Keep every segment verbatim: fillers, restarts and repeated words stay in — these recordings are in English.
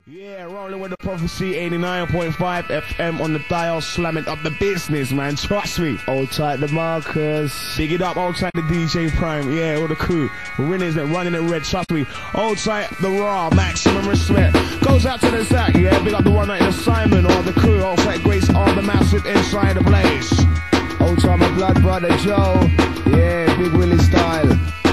Yeah, rolling with the Prophecy, eighty-nine point five F M on the dial, slamming up the business, man. Trust me. Old tight the Marcus. Big it up, old tight the D J Prime. Yeah, all the crew. Winners that running it red, trust me. Old tight the Raw, maximum respect. Goes out to the Zach, yeah. Big up the one night the Simon or the crew. Old tight Grace, all the massive inside the place. Old time my blood brother Joe. Yeah, Big Willie style.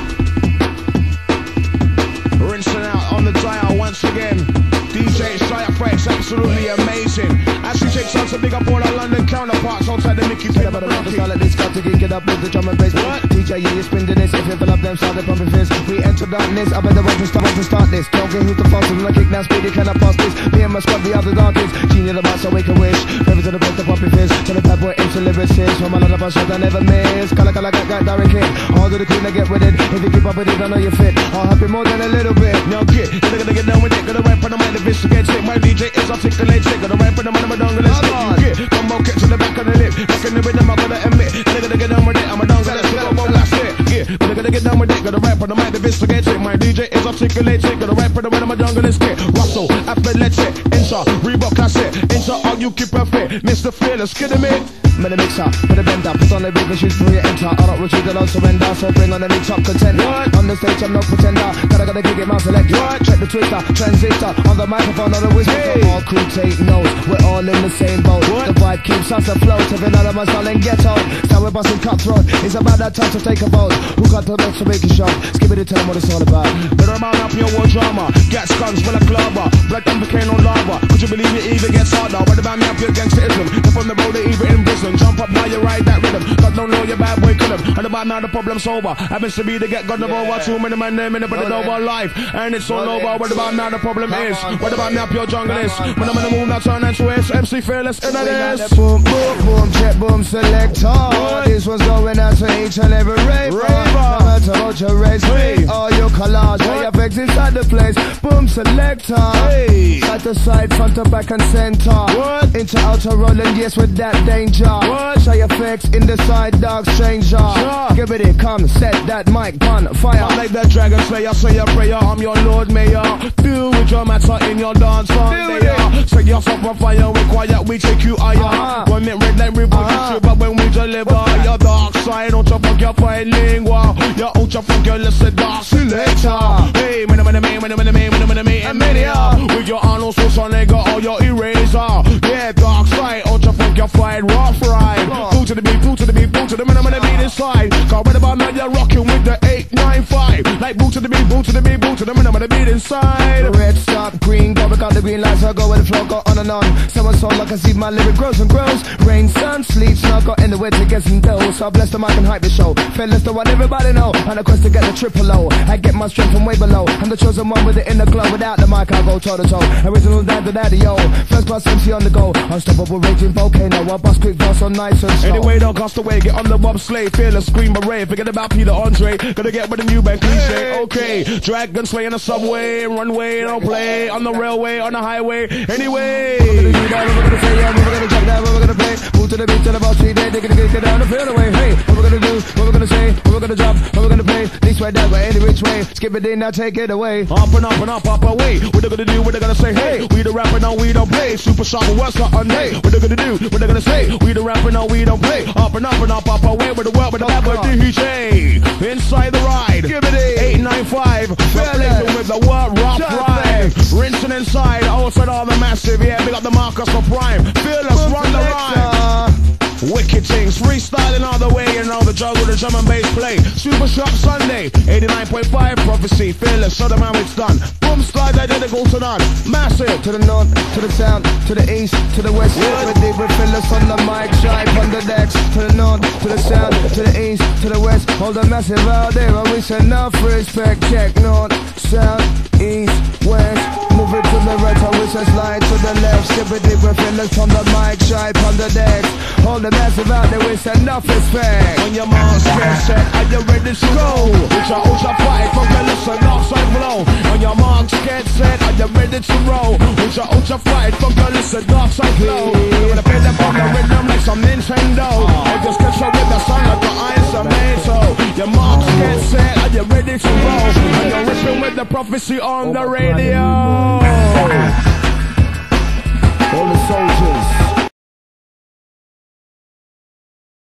Rinsing out on the dial once again. D J Shire Fresh, absolutely amazing. As we take time to big up all our London counterparts outside the Mickey Pin. About the rock style like this, got to kick it up with the drum and bass. What? D J, yeah, you spinning this. If you fill up them, start the pumping fist. We enter darkness. I bet the way to start, to start this. Don't get who's the fastest when I kick down speed. You cannot pass this. Me and my squad, the other darkest. Genius the box, so we can wish. Never to the break, the pumping fist. To the bad boy, into lyricist. From my lot of us, I never miss. Color, color, got, got, direct hit. All to the queen, I get with it. If you keep up with it, I know you're fit. I'll help you more than a little bit. Now get, you're gonna get down with it. Gonna rap on the mind, the bitch to get sick. My D J is articulated. Gonna rap on the mind, I'm a dongle. Let's get you get. Come on, get to the back of the lip. Back in the rhythm, I'm gonna admit. They're gonna get down with it. I'm a dongle. Let's go, go, that's it. Yeah, they're gonna get down with it. Gonna rap on the mind, the bitch to get sick. My D J is articulated. Gonna rap on the mind, I'm a dongle. Let's get Russell, Athletic, Enter, Reebok, classic. Enter, all you keep perfect. Mister Fearless, get him in. Man, the mixer, put a bend up, put on the river, shoot before you enter. I don't retreat, I don't surrender, so bring on any top contender. What? On the stage, I'm no pretender. Gotta gotta kick it, my selector. What? Check the twister, transistor, on the microphone, on the whistle. Hey. So all crew take notes, we're all in the same boat. What? The vibe keeps us afloat, every night of my style and ghetto. Start with busting cutthroat, it's about that time to take a vote. Who got the best to make a show? Skip it and tell them what it's all about. Better amount up your war drama. Get guns full of clover. Black and volcano lava. Could you believe it even gets harder? What about me up your gangsterism? If on the road they even in prison. Jump up now you ride that rhythm. God don't know your bad boy kill him. And about now the problem's over. Happens to be to get God yeah. over. Too many man name in it, but it's over life. And it's all over. What about now the problem Come is? On. What about me up your jungle is? When I'm in the moon now turn into S M C Fearless in this. Boom, boom, boom, check, boom, selector. What? This was going out to each and every raver. No matter what your race be. All your collage, all your effects inside the place. Boom, selector. Hey. Side to side, front to back and center. What? Into outer rolling, yes, with that danger. What? Shy effects in the side, dark stranger. Sure. Give it it, come, set that mic, gun, fire. I'm like that dragon slayer, say a prayer, I'm your Lord Mayor. Feel with your matter in your dance on there. Say yourself on fire, we quiet, we take you higher. Uh-huh. One minute red light revolt uh-huh. you, but when we deliver okay. your dark side, don't you fuck your fine lingua. Your out your fuck your listen dark selector. Hey, man, man, man, man, man, man, man, man, man, and mania. With your Arnold Schwarzenegger or your eraser. Yeah, dark side, out your fuck your fine rough ride. Boot to the beat, boot to the beat, boot to the man, man, beat inside. Cause right about now you're rocking with the eight nine five. Like boot to the beat, boot to the beat, boot to the man, man, beat inside. Red stop, green, go, we got the green lights, so go with the flow, go on and on. Someone saw like I see my lyric grows and grows. Rain, sun, sleep, snow, got in the way to get some dough. So I bless the mic and hype the show. Fearless the one everybody know. And of course to get the triple O. I get my strength from way below. I'm the chosen one with it in the glow. Without the mic, I go toe to toe. Original dad to daddy, yo. First class M C on the go. Unstoppable raging volcano. I bust quick verse on nice and slow. Anyway, don't cost away. Get on the mob slave. Fearless, scream beret. Forget about Peter Andre. Gonna get with the new band cliche. Okay. Dragon slay in the subway. Runway, don't play. On the railway, on the highway. Anyway. We're gonna do that, we're gonna say yeah, we're gonna check that, we're gonna play. Move to the beat, to the boss, see that, they're gonna get down the field away. Hey, what we're gonna do, what we're gonna say, what we're gonna drop, what we're gonna play. This way, that way, any which way. Skip it in, now take it away. Up and up and up, up away. What they gonna do, what they gonna say, hey. We the rapper, now we don't play. Super sharp, what's not on day. What they gonna do, what they gonna say. We the rapper, now we don't play. Up and up and up, up away with the world, with the bad boy D J. Inside the ride, give it a eight nine five. Fearless with the word rock ride. Rinsing inside, outside all the massive. Yeah, big up the Marcus for Prime. Fearless, run the ride. Wicked things, freestyling all the way, you know the jungle, the drum and bass play. Super Sharp Sunday, eighty-nine point five Prophecy, Fearless, so the man it's done. Boom, slide, I did it, go to none. Massive. To the north, to the south, to the east, to the west. With deep with Fearless on the mic, shy on the decks. To the north, to the south, to the east, to the west. Hold the massive out there, and we say enough respect. Check north, south, east, west. Move it to the right, and we say slide to the left. Skip it deep with Fearless on the mic, shy on the decks. Hold the massive out there, we say enough respect. On your marks, get set, are you ready to go? It's your ultra fight from Fearless and Northside Flow. On your marks, get set, are you ready to roll? It's your ultra fight from Fearless and Northside Flow. I'm gonna play them on the rhythm like some Nintendo. I just catch up with the song like the ice and so. Your marks, get set, are you ready to roll? And you're ripping with the Prophecy on the radio.